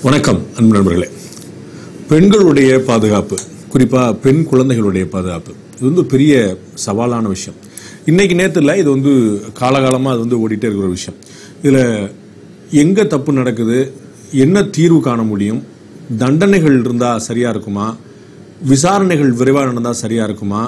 வணக்கம் அன்பு நண்பர்களே. பெண்களுடைய பாதுகாப்பு, குறிப்பாக பெண் குழந்தைகளுடைய பாதுகாப்பு, இது வந்து பெரிய சவாலான விஷயம். இன்னைக்கு நேரத்தில் இது வந்து காலகாலமாக அது வந்து ஓடிட்டே இருக்கிற ஒரு விஷயம். இதில் எங்கே தப்பு நடக்குது, என்ன தீர்வு காண முடியும், தண்டனைகள் இருந்தால் சரியாக இருக்குமா, விசாரணைகள் விரைவாக நடந்தால் சரியாக இருக்குமா,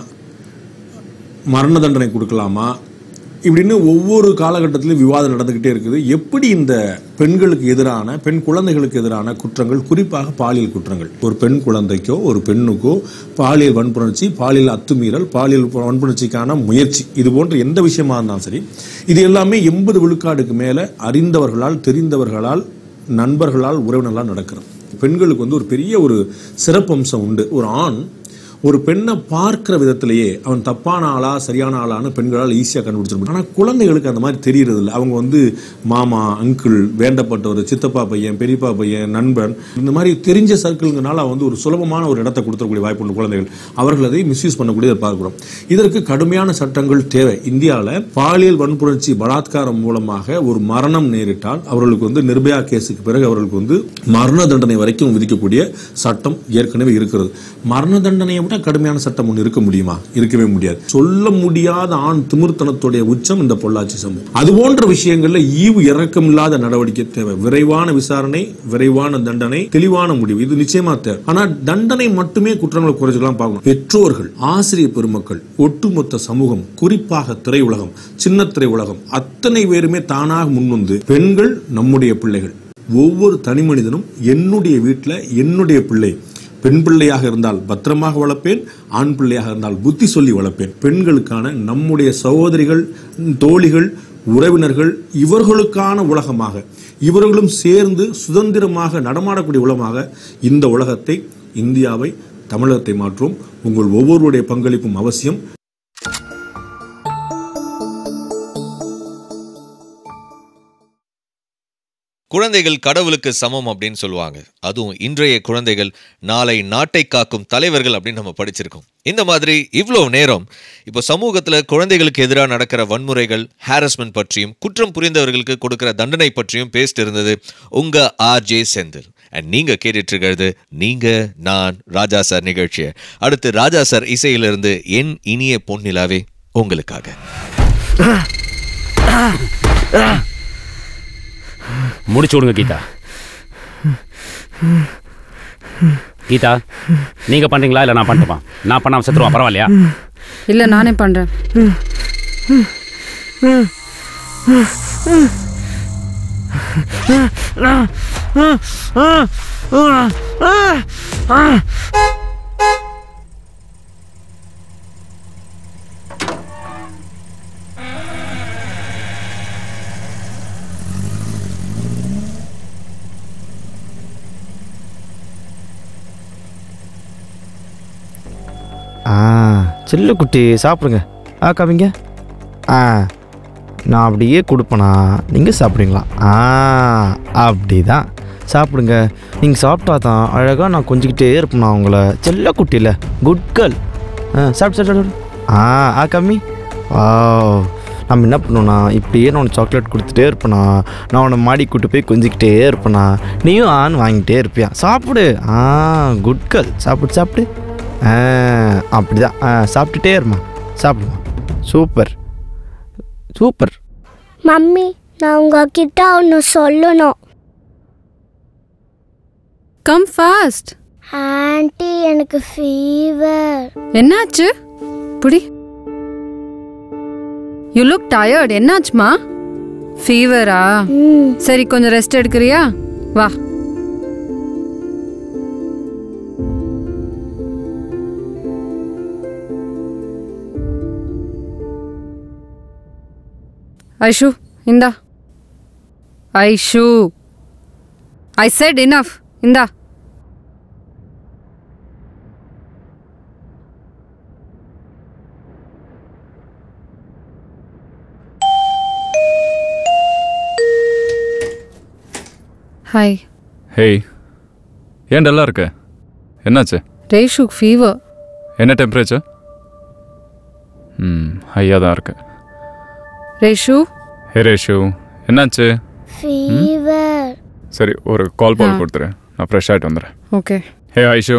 மரண தண்டனை கொடுக்கலாமா, இப்படின்னு ஒவ்வொரு காலகட்டத்திலும் விவாதம் நடந்துக்கிட்டே இருக்குது. எப்படி இந்த பெண்களுக்கு எதிரான, பெண் குழந்தைகளுக்கு எதிரான குற்றங்கள், குறிப்பாக பாலியல் குற்றங்கள், ஒரு பெண் குழந்தைக்கோ ஒரு பெண்ணுக்கோ பாலியல் வன்புணர்ச்சி, பாலியல் அத்துமீறல், பாலியல் வன்புணர்ச்சிக்கான முயற்சி, இது போன்ற எந்த விஷயமா இருந்தாலும் சரி, இது எல்லாமே 80 விழுக்காடுக்கு மேலே அறிந்தவர்களால், தெரிந்தவர்களால், நண்பர்களால், உறவினர்களால் நடக்கிறது. பெண்களுக்கு வந்து ஒரு பெரிய ஒரு சிறப்பம்சம் உண்டு. ஒரு ஆண் ஒரு பெண்ணை பார்க்கிற விதத்திலேயே அவன் தப்பான ஆளா சரியான ஆளான்னு பெண்களால் ஈஸியாக கண்டுபிடிச்சிருப்பாங்க. ஆனால் குழந்தைகளுக்கு அந்த மாதிரி தெரியறது இல்லை. அவங்க வந்து மாமா, அங்கிள், வேண்டப்பட்டவர், சித்தப்பா பையன், பெரியப்பா பையன், நண்பன், இந்த மாதிரி தெரிஞ்ச சர்க்கிள்ங்கனால வந்து ஒரு சுலபமான ஒரு இடத்தை கொடுத்துக்கூடிய வாய்ப்பு உண்டு குழந்தைகள். அவர்கள் அதை மிஸ்யூஸ் பண்ணக்கூடியதை பார்க்கிறோம். இதற்கு கடுமையான சட்டங்கள் தேவை. இந்தியாவில் பாலியல் வன்புணர்ச்சி, பலாத்காரம் மூலமாக ஒரு மரணம் நேரிட்டால் அவர்களுக்கு வந்து நிர்பயா கேஸுக்கு பிறகு அவர்களுக்கு வந்து மரண தண்டனை வரைக்கும் விதிக்கக்கூடிய சட்டம் ஏற்கனவே இருக்கிறது. மரண தண்டனையை கடுமையான சட்டம் ஒன்று இருக்க முடியுமா? இருக்கவே முடியாது. சொல்ல முடியாத ஆண் திமிர்த்தனத்துடைய உச்சம் இந்த பொள்ளாச்சி சம்பவம். அது போன்ற விஷயங்கள்ல ஈவு இறக்கம் இல்லாத நடவடிக்கை தேவை. விரைவான விசாரணை, விரைவான தண்டனை, தெளிவான முடிவு, இது நிச்சயமா தேவை. ஆனா தண்டனை மட்டுமே குற்றங்களை குறைச்சிக்கலாம் பார்க்கணும். பெற்றோர்கள், ஆசிரியர் பெருமக்கள், ஒட்டுமொத்த சமூகம், குறிப்பாக திரையுலகம், சின்ன திரையுலகம், அத்தனை பேருமே தானாக முன்வந்து பெண்கள் நம்முடைய பிள்ளைகள், ஒவ்வொரு தனி மனிதனும் என்னுடைய வீட்டில் என்னுடைய பிள்ளை, பெண் பிள்ளையாக இருந்தால் பத்திரமாக வளர்ப்பேன், ஆண் பிள்ளையாக இருந்தால் புத்தி சொல்லி வளர்ப்பேன். பெண்களுக்கான நம்முடைய சகோதரிகள், தோழிகள், உறவினர்கள், இவர்களுக்கான உலகமாக, இவர்களும் சேர்ந்து சுதந்திரமாக நடமாடக்கூடிய உலகமாக இந்த உலகத்தை, இந்தியாவை, தமிழகத்தை மாற்றும். உங்கள் ஒவ்வொருடைய பங்களிப்பும் அவசியம். குழந்தைகள் கடவுளுக்கு சமம் அப்படின்னு சொல்லுவாங்க. அதுவும் இன்றைய குழந்தைகள் நாளை நாட்டை காக்கும் தலைவர்கள் அப்படின்னு நம்ம படிச்சிருக்கோம். இந்த மாதிரி இவ்வளோ நேரம் இப்போ சமூகத்தில் குழந்தைகளுக்கு எதிராக நடக்கிற வன்முறைகள், ஹாரஸ்மெண்ட் பற்றியும், குற்றம் புரிந்தவர்களுக்கு கொடுக்கிற தண்டனை பற்றியும் பேசிட்டு இருந்தது உங்க ஆர்ஜே செந்தில். அண்ட் நீங்க கேட்டுட்டு இருக்கிறது நீங்க நான் ராஜா சார் நிகழ்ச்சியை. அடுத்து ராஜா சார் இசையிலிருந்து என் இனிய பொன்னிலாவே உங்களுக்காக. முடிச்சு விடுங்க கீதா. கீதா, நீங்க பண்றீங்களா இல்ல நான் பண்ணட்டுமா? நான் பண்ணாம செத்துருவான், பரவாயில்லையா? இல்ல நானே பண்றேன். செல்லு குட்டி சாப்பிடுங்க. கவிங்க. நான் அப்படியே கொடுப்பேனா, நீங்கள் சாப்பிடுங்களா? அப்படி தான் சாப்பிடுங்க. நீங்கள் சாப்பிட்டா தான் அழகாக நான் கொஞ்சிக்கிட்டே இருப்பேண்ணா உங்களை. செல்ல குட்டியில் குட் கேர்ள். சாப்பிட்டு சாப்பிட்டு. கம்மி. நம்ம என்ன பண்ணுவோண்ணா, இப்படியே நான் உனக்கு சாக்லேட் கொடுத்துட்டே இருப்பேண்ணா, நான் உன்னை மாடி கூட்டு போய் கொஞ்சிக்கிட்டே இருப்பேண்ணா, நீயும் வாங்கிட்டே இருப்பியா? சாப்பிடு. Good girl. சாப்பிடு சாப்பிடு. அப்படி தான் சாப்பிட்டுட்டே இருமா, சாப்பிடுமா. Super super. மம்மி, நான் உங்ககிட்ட ஒன்று சொல்லணும். Come fast. ஆன்ட்டி, எனக்கு ஃபீவர். என்னாச்சு? புடி. You look tired. என்னாச்சுமா? ஃபீவரா? சரி, கொஞ்சம் ரெஸ்ட் எடுக்கிறியா? வா. ஐஷு, இந்தா. Aishu, I said enough. இந்தா. ஹாய். ஹேய், ஏன் டல்லா இருக்க? என்னாச்சு? ரேஷுக்கு ஃபீவர். என்ன டெம்பரேச்சர்? ஹையாக தான் இருக்கு. ரேஷு. ஹே ரேஷு, என்னாச்சு? ஃபீவர். சரி, ஒரு கால் கொடுத்துறேன். நான் ஃப்ரெஷ் ஆகிட்டு வந்துடுறேன். ஓகே. ஹே ஐஷு.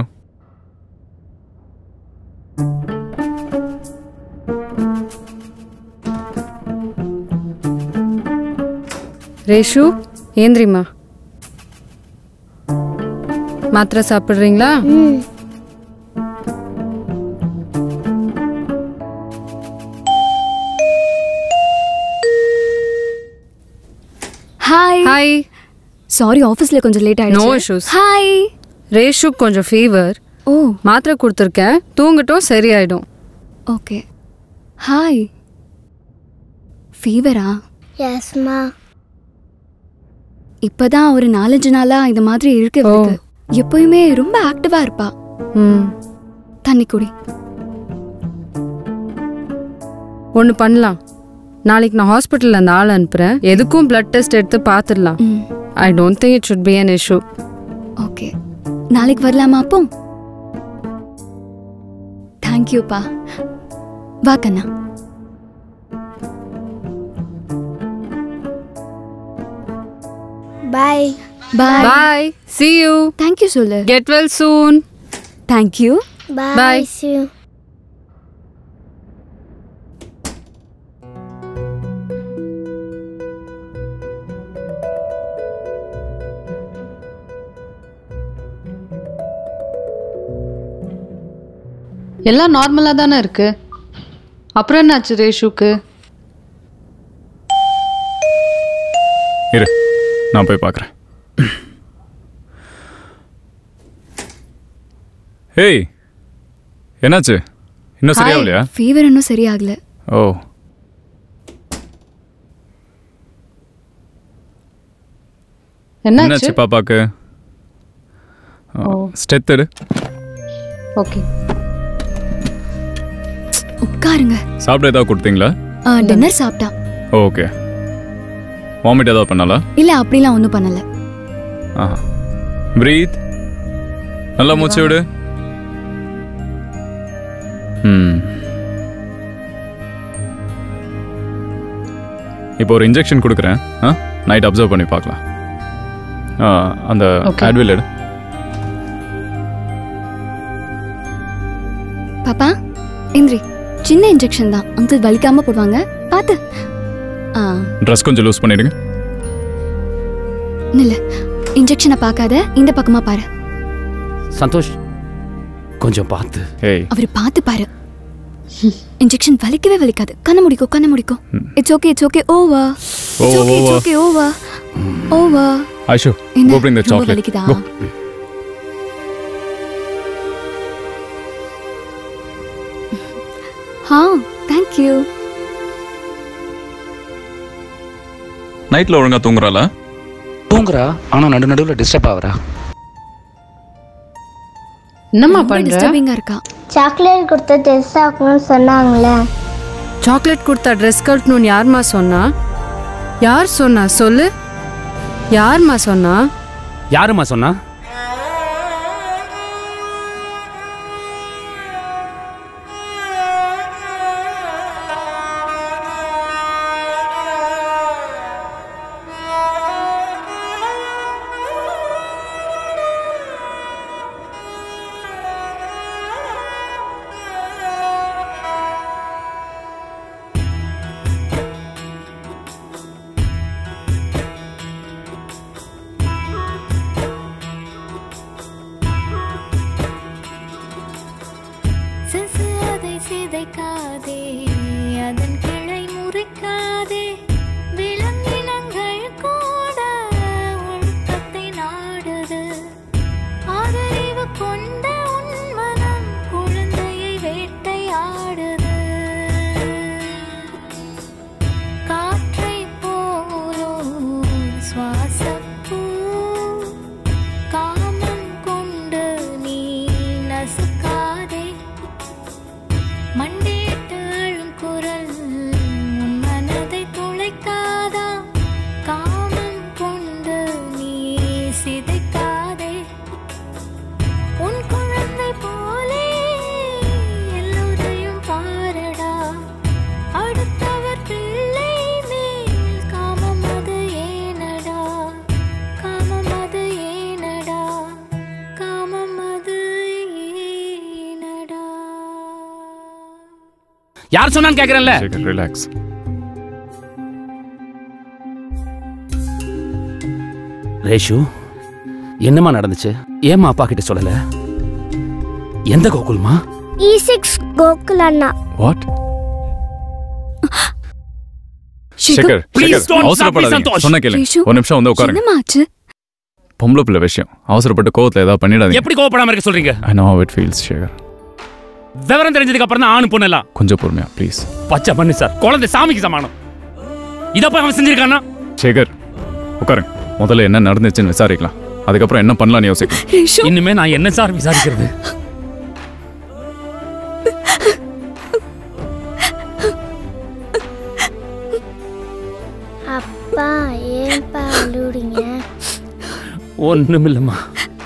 ரேஷு ஏந்திரிமா. மாத்திரை சாப்பிட்றீங்களா? ஹாய். ஹாய். சாரி ஆஃபீஸில் கொஞ்சம் லேட் ஆயிடுச்சு. No issues. ஹாய். ரேஷு கொஞ்சம் ஃபீவர். ஓ, மாத்திரை கொடுத்துருக்கேன், தூங்கட்டும் சரியாயிடும். ஓகே. ஹாய். ஃபீவரா? எஸ்மா. இப்போதான் ஒரு 4-5 நாளா இந்த மாதிரி இருக்கு. எப்பயுமே ரொம்ப ஆக்டிவா இருப்பா. தண்ணி குடி. ஒன்று பண்ணலாம், நாளைக்கு நான் ஹாஸ்பிட்டலில் அந்த ஆள் அனுப்புகிறேன். எதுக்கும் பிளட் டெஸ்ட் எடுத்து பார்த்துடலாம். I don't think it should be an issue. Okay, நாளைக்கு வரலாமா அப்போ? தேங்க்யூப்பா. வா கண்ணா. Bye. Bye. Bye. See you. Thank you சொல்லு. Get well soon. Thank you. Bye. Bye. See you. எல்லாம் நார்மலாக தானே இருக்கு. அப்புறம் என்னாச்சு ரேஷுக்கு? இரு, நான் போய் பார்க்குறேன். ஹேய், என்னாச்சு? இன்னும் சரியாகலையா? ஃபீவர் இன்னும் சரியாகல. ஓ, என்னாச்சு பாப்பாக்கு? ஸ்டெத் எடு. ஓகே, உட்காருங்க. சாப்பிட ஏதாவது கொடுத்தீங்களா? டின்னர் சாப்பிட்டா. ஓகே. வாமிட் ஏதாவது பண்ணாலா? இல்ல, அப்படிலாம் ஒன்றும் பண்ணல. ஆஹா. பிரீத். நல்லா மூச்சு விடு. இப்போ ஒரு இன்ஜெக்ஷன் கொடுக்குறேன். நைட் அப்சர்வ் பண்ணி பார்க்கலாம். அந்த ஆட்வில் எடு. பாப்பா இந்திரி, சின்ன இன்ஜெக்ஷன் தான், அங்கிள் வலிக்காம போடுவாங்க, பார்த்து. ட்ரெஸ் கொஞ்சம் லூஸ் பண்ணிடுங்க. இல்ல, இன்ஜெக்ஷனை பார்க்காத, இந்த பக்கமா பாரு. சந்தோஷ், கொஞ்சம் பார்த்து. ஏய், அவர் பார்த்து பாரு. இன்ஜெக்ஷன் வலிக்கவே வலிக்காது. கண்ண முடிக்கோ, கண்ண முடிக்கோ. It's okay, it's okay. Over. It's okay. Over. Over. Aishu, go bring the chocolate. வலிக்குதா? Go. Thank you. நைட்ல ஒழுங்கா தூங்குறாளா? தூங்குறா, ஆனா நடுநடுவுல டிஸ்டர்ப் ஆகுறா. என்னம்மா பண்ற? டிஸ்டர்பிங்கா இருக்கா. சாக்லேட் கொடுத்து ட்ரெஸ் ஆக்கணும்னு சொன்னாங்களே. சாக்லேட் கொடுத்தா ட்ரெஸ் கட்டணும்னு யார்மா சொன்னா? யார் சொன்னா சொல்லு? யார்மா சொன்னா? யாருமா சொன்னா? சிதைக்காதே, அதன் கிளை முறிக்காதே, விலங்கினங்கள் கூட ஒழுக்கத்தை நாடுது. ஆதரவு கொண்ட உன் மனம் குழந்தையை வேட்டையாடுது. காற்றை போலோ சுவாசப்பூ காமம் கொண்டு நீ நசுக்காதே. மண்டியிட்டு அழும் குரல் உன் மனதை துளைக்காதா. காமம் கொண்டு நீ சிதைக்காதே. உன் குழந்தை போலே எல்லோரையும் பாரடா. அடுத்தவர் பிள்ளை மேல் காமம் அது ஏனடா. யார் சொன்னான்னு கேக்குறேன்ல. சேகர் ரிலாக்ஸ். ரேஷு, என்னம்மா நடந்துச்சு? ஏம்மா அப்பா கிட்ட சொல்லல? எந்த கோகுல்மா? E6 கோகுல் அண்ணா. வாட்? சேகர், சேகர், அவசரப்படாதீங்க. சொன்ன கேளு. ஒரு நிமிஷம் வந்து உட்காருங்க. என்னமாச்சு? பொம்பளை பிள்ளை விஷயம். அவசரப்பட்டு கோவத்துல ஏதாவது பண்ணிடாதீங்க. எப்படி கோவப்படாம இருக்க சொல்றீங்க? I know how it feels, Sekar. விவரம் தெரிஞ்சதுக்கு அப்புறம் தான் ஆணு பொண்ணு எல்லாம். கொஞ்சம் பொறுமையா ப்ளீஸ். பச்சை பண்ணு சார். குழந்தை சாமிக்கு சமானம். இத போய் அவன் செஞ்சிருக்கானா? சேகர், உட்காருங்க. முதல்ல என்ன நடந்துச்சுன்னு விசாரிக்கலாம். அதுக்கப்புறம் என்ன பண்ணலாம்னு யோசிக்கலாம். இன்னுமே நான் என்ன சார் விசாரிக்கிறது? அப்பா ஏன்பா அழுறீங்க? ஒண்ணுமில்லம்மா.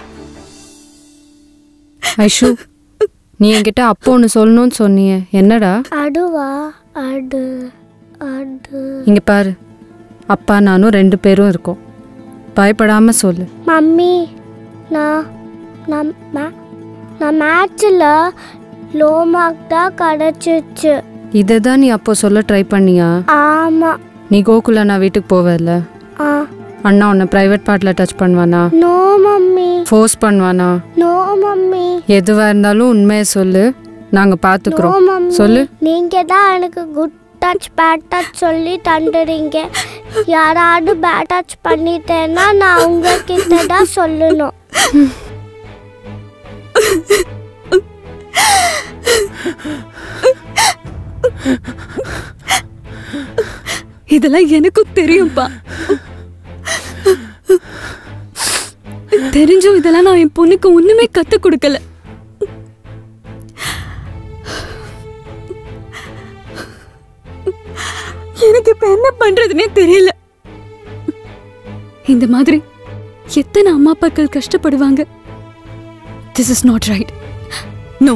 ஐஷு, நீ என்கிட்ட அப்போ ஒன்று சொல்லணும்னு சொன்னியே, என்னடா? அடுவா அடு அடு. இங்க பாரு, அப்பா நானும் 2 பேரும் இருக்கோம். பயப்படாம சொல்லு. மம்மி, நான் மேட்ச்சில் லோ மார்க் தான் கிடச்சிச்சு. இதை தான் நீ அப்போ சொல்ல ட்ரை பண்ணியா? ஆமாம். நீ கோகுல் அண்ணா வீட்டுக்கு போவல, அண்ணா உன்னை பிரைவேட் பார்ட்ல டச் பண்ணுவானா? No mummy. ஃபோர்ஸ் பண்ணுவானா? No mummy. எதுவா இருந்தாலும் உண்மையை சொல்லு, நாங்க பாத்துக்கிறோம். சொல்லு. நீங்க தான் எனக்கு குட் டச் பேட் டச் சொல்லி தந்துடுறீங்க. யாராவது பேட் டச் பண்ணிட்டேன்னா நான் உங்ககிட்ட தான் சொல்லணும். இதெல்லாம் எனக்கும் தெரியும்பா. தெரிஞ்சும் இதெல்லாம் நான் என் பொண்ணுக்கு ஒண்ணுமே கத்து கொடுக்கல. எனக்கு இப்ப என்ன பண்றதுன்னே தெரியல. இந்த மாதிரி எத்தனை அம்மா அப்பாக்கள் கஷ்டப்படுவாங்க. This is not right. No.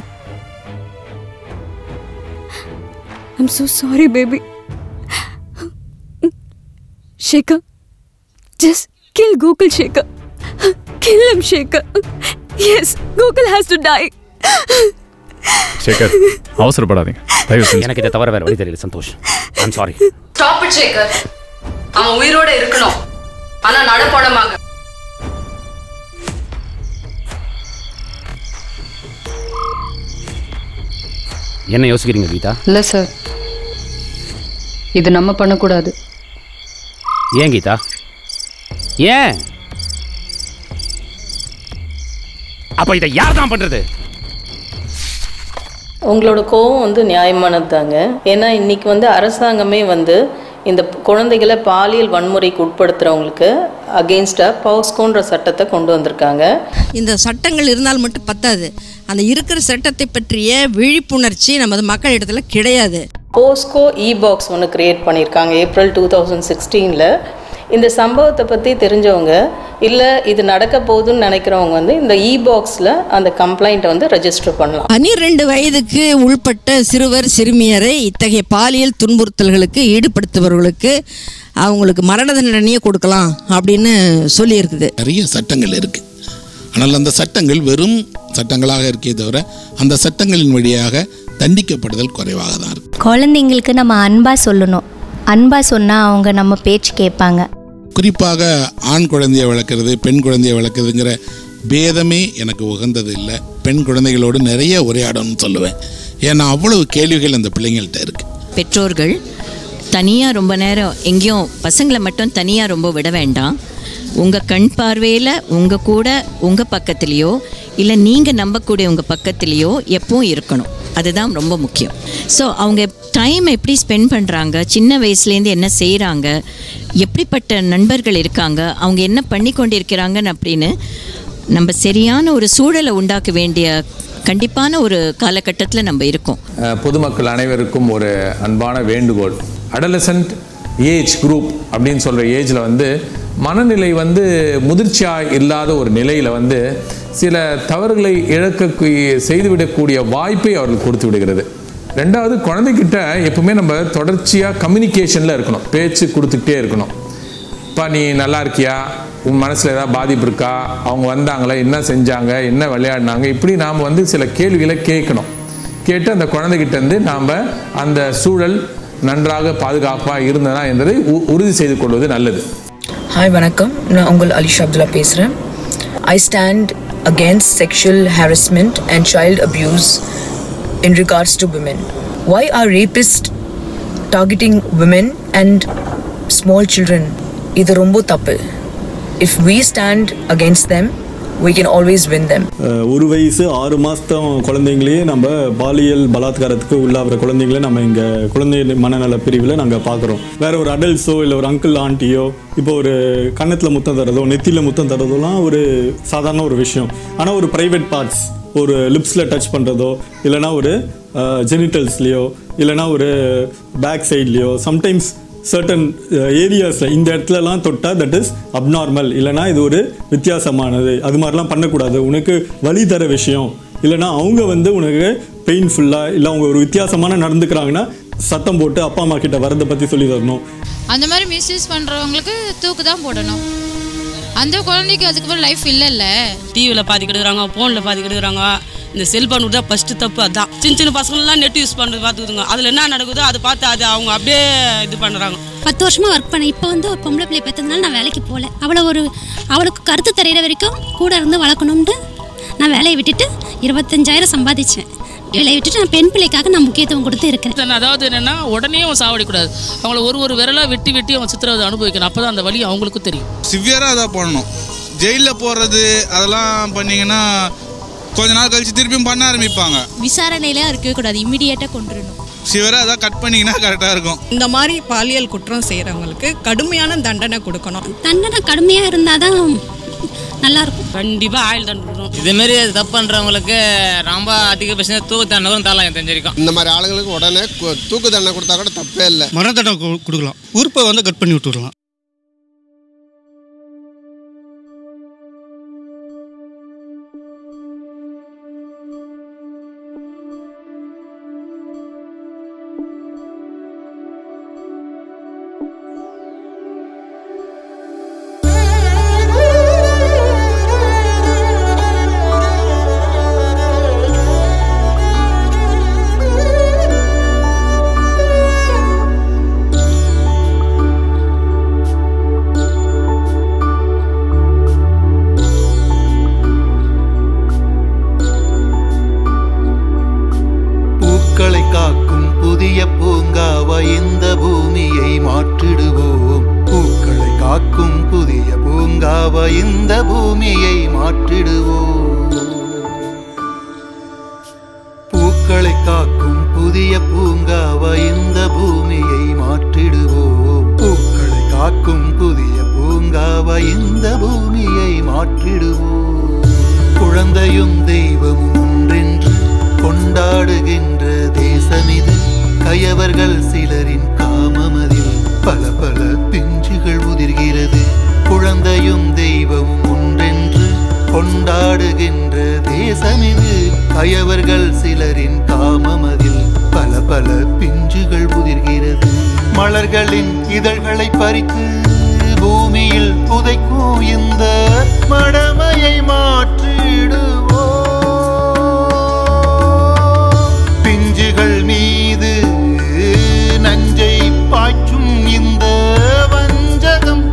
I'm so sorry, baby. Shekhar, just kill Gokul, Shekhar. Kill him, Shekhar. Yes, Gokul has to die. Sekar, அவசரப்படாதீங்க. தயவு செஞ்சு. எனக்கு இதை தவிர வேற வழி தெரியல Santhosh. I'm sorry. Stop it Sekar. அவன் உயிரோட இருக்கணும், ஆனா நடப்படமாக. என்ன யோசிக்கிறீங்க கீதா? இல்ல சார், இது நம்ம பண்ணக்கூடாது. ஏன் கீதா? ஏன்? அப்ப இதை யார் தான் பண்றது? உங்களோட கோவம் வந்து நியாயமானது தாங்க. ஏன்னா இன்றைக்கி வந்து அரசாங்கமே வந்து இந்த குழந்தைகளை பாலியல் வன்முறைக்கு உட்படுத்துகிறவங்களுக்கு அகெயின்ஸ்டாக பாஸ்கோன்ற சட்டத்தை கொண்டு வந்திருக்காங்க. இந்த சட்டங்கள் இருந்தால் மட்டும் பத்தாது, அந்த இருக்கிற சட்டத்தை பற்றிய விழிப்புணர்ச்சி நமது மக்கள் இடத்துல கிடையாது. போஸ்கோ இபாக்ஸ் ஒன்று க்ரியேட் பண்ணியிருக்காங்க ஏப்ரல் 2016. இந்த சம்பவத்தை பற்றி தெரிஞ்சவங்க இல்லை இது நடக்க போகுதுன்னு நினைக்கிறவங்க வந்து இந்த இபாக்ஸில் அந்த கம்ப்ளைண்ட்டை வந்து ரெஜிஸ்டர் பண்ணலாம். 12 வயதுக்கு உள்பட்ட சிறுவர் சிறுமியரை இத்தகைய பாலியல் துன்புறுத்தல்களுக்கு ஈடுபடுத்துபவர்களுக்கு அவங்களுக்கு மரண தண்டனையை கொடுக்கலாம் அப்படின்னு சொல்லியிருக்குது. நிறைய சட்டங்கள் இருக்குது, ஆனால் அந்த சட்டங்கள் வெறும் சட்டங்களாக இருக்கே தவிர அந்த சட்டங்களின் வழியாக தண்டிக்கப்படுதல் குறைவாக தான் இருக்குது. குழந்தைங்களுக்கு நம்ம அன்பாக சொல்லணும். அன்பாக சொன்னால் அவங்க நம்ம பேச்சு கேட்பாங்க. குறிப்பாக ஆண் குழந்தையை வளர்க்குறது பெண் குழந்தையை வளர்க்குறதுங்கிற பேதமே எனக்கு உகந்தது இல்லை. பெண் குழந்தைகளோடு நிறைய உரையாடணும்னு சொல்லுவேன். ஏன்னா அவ்வளவு கேள்விகள் அந்த பிள்ளைங்கள்ட்ட இருக்குது. பெற்றோர்கள் தனியாக ரொம்ப நேரம் எங்கேயும் பசங்களை மட்டும் தனியாக ரொம்ப விட வேண்டாம். உங்கள் கண் பார்வையில் உங்கள் கூட உங்கள் பக்கத்துலேயோ இல்லை நீங்கள் நம்பக்கூடிய உங்கள் பக்கத்துலேயோ எப்பவும் இருக்கணும். அதுதான் ரொம்ப முக்கியம். ஸோ அவங்க டைம் எப்படி ஸ்பெண்ட் பண்ணுறாங்க, சின்ன வயசுலேருந்து என்ன செய்கிறாங்க, எப்படிப்பட்ட நண்பர்கள் இருக்காங்க, அவங்க என்ன பண்ணி கொண்டிருக்கிறாங்கன்னு அப்படின்னு நம்ம சரியான ஒரு சூழலை உண்டாக்க வேண்டிய கண்டிப்பான ஒரு காலகட்டத்தில் நம்ம இருக்கோம். பொதுமக்கள் அனைவருக்கும் ஒரு அன்பான வேண்டுகோள். அடலசன்ட் ஏஜ் குரூப் அப்படின்னு சொல்கிற ஏஜில் வந்து மனநிலை வந்து முதிர்ச்சியாக இல்லாத ஒரு நிலையில் வந்து சில தவறுகளை செய்துவிடக்கூடிய வாய்ப்பை அவர்கள் கொடுத்து விடுகிறது. ரெண்டாவது, குழந்தைகிட்ட எப்பவுமே நம்ம தொடர்ச்சியாக கம்யூனிகேஷனில் இருக்கணும், பேச்சு கொடுத்துக்கிட்டே இருக்கணும். இப்போ நீ நல்லா இருக்கியா, உன் மனசில் ஏதாவது பாதிப்பு இருக்கா, அவங்க வந்தாங்களா, என்ன செஞ்சாங்க, என்ன விளையாடினாங்க, இப்படி நாம் வந்து சில கேள்விகளை கேட்கணும். கேட்டு அந்த குழந்தைகிட்டேருந்து நாம் அந்த சூழல் நன்றாக பாதுகாப்பாக இருந்ததா என்பதை உறுதி செய்து கொள்வது நல்லது. ஹாய் வணக்கம், நான் உங்கள் அலிஷா அப்துல்லா பேசுகிறேன். I stand against sexual harassment and child abuse in regards to women. Why are rapists targeting women and small children? இது ரொம்ப தப்பு. If we stand against them, we can always win them. 1 வயசு 6 மாதம் குழந்தைங்களே நம்ம பாலியல் பலாத்காரத்துக்கு உள்ளாகிற குழந்தைங்களே நம்ம இங்கே குழந்தை மனநல பிரிவில் நாங்கள் பார்க்குறோம். வேற ஒரு அடல்ட்ஸோ இல்லை ஒரு அங்கிள் ஆண்டியோ இப்போ ஒரு கன்னத்தில் முத்தம் தரதோ நெத்தியில் முத்தம் தரதோலாம் ஒரு சாதாரண ஒரு விஷயம். ஆனால் ஒரு ப்ரைவேட் பார்ட்ஸ், ஒரு லிப்ஸில் டச் பண்ணுறதோ இல்லைனா ஒரு ஜெனிட்டல்ஸ்லேயோ இல்லைனா ஒரு பேக் சைட்லேயோ சம்டைம்ஸ் சர்டன் ஏரியாஸில் இந்த இடத்துலலாம் தொட்டால் தட் இஸ் அப்நார்மல், இல்லைனா இது ஒரு வித்தியாசமானது, அது மாதிரிலாம் பண்ணக்கூடாது, உனக்கு வலி தர விஷயம், இல்லைனா அவங்க உனக்கு பெயின்ஃபுல்லாக இல்லை அவங்க ஒரு வித்தியாசமான நடந்துக்கிறாங்கன்னா சத்தம் போட்டு அப்பா அம்மா கிட்ட வரதை பற்றி சொல்லி தரணும். அந்த மாதிரி மிஸ்யூஸ் பண்ணுறவங்களுக்கு தூக்கு தான் போடணும். அந்த குழந்தைக்கு அதுக்கப்புறம் லைஃப் இல்லைல்ல. டிவியில் பாதி கெடுக்குறாங்க, ஃபோனில் பாதி கெடுக்குறாங்க. இந்த செல்ஃபோன் தான் ஃபஸ்ட்டு தப்பு. அதுதான் சின்ன பசங்கள்லாம் நெட் யூஸ் பண்ணுறது பார்த்துக்குதுங்க. அதில் என்ன நடக்குதோ அதை பார்த்து அது அவங்க அப்படியே இது பண்ணுறாங்க. 10 வருஷமாக ஒர்க் பண்ணேன். இப்போ ஒரு பொம்பளை பிள்ளை பெற்றதுனால நான் வேலைக்கு போகல. அவளுக்கு கருத்து தெரிகிற வரைக்கும் கூட இருந்து வளர்க்கணும்ட்டு நான் வேலையை விட்டுட்டு 25,000 சம்பாதிச்சேன். வேலையை விட்டுட்டு நான் பெண் பிள்ளைக்காக நான் முக்கியத்துவம் கொடுத்து இருக்கேன். அதாவது என்னென்னா உடனே அவன் சாவடிக்கூடாது. அவங்கள ஒரு விரலாக வெட்டி அவன் சித்திரவதை அனுபவிக்கணும். அப்போ தான் அந்த வலி அவங்களுக்கும் தெரியும். சிவியராக அதான் பண்ணணும். ஜெயிலில் போடுறது அதெல்லாம் பண்ணிங்கன்னா கொஞ்ச நாள் கழிச்சு திருப்பியும் பண்ண ஆரம்பிப்பாங்க. விசாரணையில இருக்கவே கூடாது, இமிடியேட்டாக கொண்டுடணும். சிவராக அதான் கட் பண்ணிங்கன்னா கரெக்டாக இருக்கும். இந்த மாதிரி பாலியல் குற்றம் செய்கிறவங்களுக்கு கடுமையான தண்டனை கொடுக்கணும். தண்டனை கடுமையாக இருந்தால் தான் நல்லா இருக்கும். கண்டிப்பாக ஆயுள் தண்டனை. இதுமாரி தப்பு பண்ணுறவங்களுக்கு ரொம்ப அதிகபட்ச தூக்கு தண்டனை கூட தரலாம் தெரிஞ்சிருக்கும். இந்த மாதிரி ஆளுங்களுக்கு உடனே தூக்கு தண்டனை கொடுத்தா கூட தப்பே இல்லை. மரண தண்டனை கொடுக்கலாம், உறுப்பை கட் பண்ணி விட்டுடலாம். இந்த பூமியை மாற்றிடுவோம். பூக்களை காக்கும் புதிய பூங்காவா இந்த பூமியை மாற்றிடுவோம். பூக்களை காக்கும் புதிய பூங்காவா இந்த பூமியை மாற்றிடுவோம். குழந்தையும் தெய்வமும் ஒன்றென்று கொண்டாடுகின்ற தேசமிது. கயவர்கள் சிலரின் காமமதில் பல பல பிஞ்சுகள் உதிர்கிறது. குழந்தையும் தெய்வமும் ஒன்றென்று கொண்டாடுகின்ற தேசமிது. கயவர்கள் சிலரின் காமமதில் பல பல பிஞ்சுகள் உதிர்கிறது. மலர்களின் இதழ்களை பறித்து பூமியில் புதைக்கும் இந்த மடமையை மாற்றிடுவோம். பிஞ்சுகள் மீது நஞ்சை பாய்ச்சும் இந்த வஞ்சகம்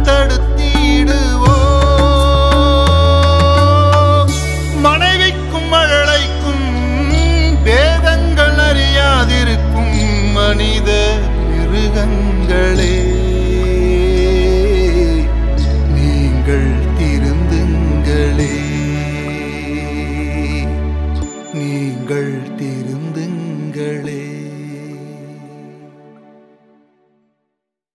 தடுத்திடுவோம். மனைவிக்கும் மழலைக்கும் வேதங்கள் அறியாதிருக்கும் மனித மிருகங்களே, நீங்கள் திருந்துங்களே, நீங்கள் திருந்து